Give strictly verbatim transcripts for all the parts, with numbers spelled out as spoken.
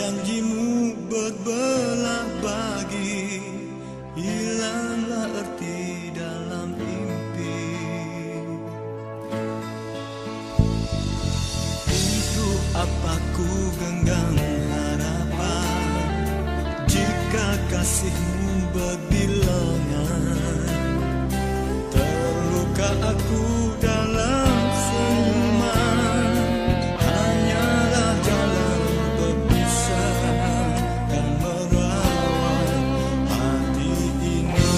janjimu berbelah bagi, hilanglah arti dalam mimpi. Untuk apa ku genggam harapan jika kasihmu berbilangan? Terluka aku dalam senyuman, hanyalah jalan berpisah dan merawat hati ini.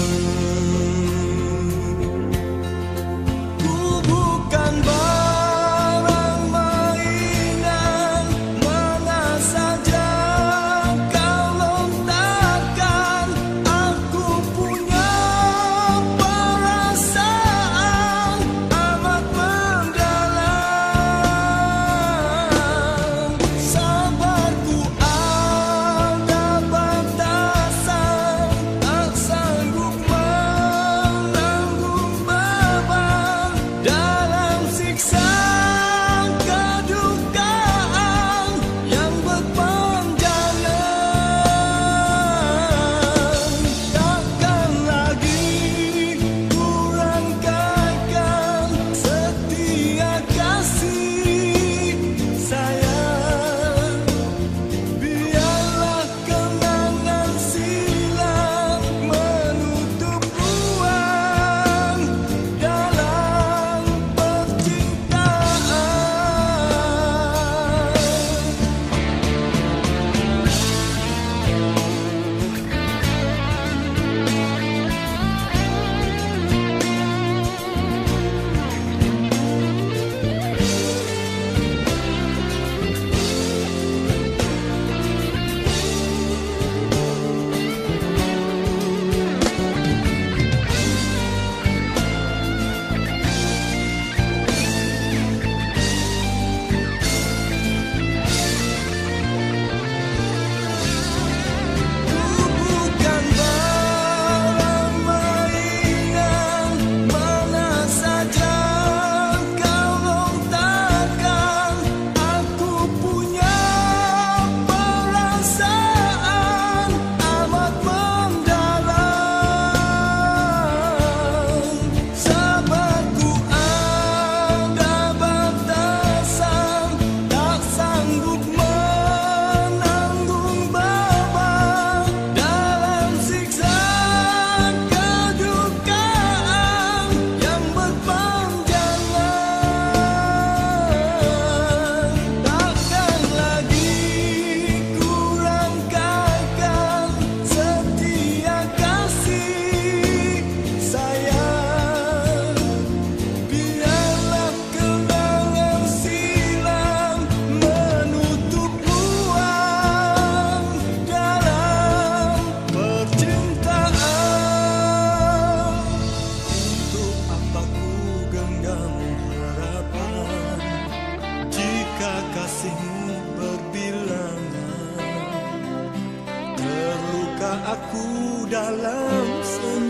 Ku bukan barang mainan, mana saja kau lontarkan. Aku punya perasaan amat mendalam. Sabarku ada batasan, tak sanggup menanggung beban dalam siksa kedukaan yang berpanjangan. Takkan lagi ku rangkaikan setia kasih sayang. Biarlah kenangan silam menutup ruang dalam percintaan. Bukan barang mainan, mana saja kau lontarkan. Aku punya perasaan amat mendalam. Sabarku ada batasan, tak sanggup menanggung beban dalam siksa kedukaan yang berpanjangan. Takkan lagi ku rangkaikan setia kasih sayang. Biarlah kenangan silam menutup ruang dalam percintaan. Untuk apa ku genggam harapan jika kasihmu berbilangan? Terluka aku dalam senyum,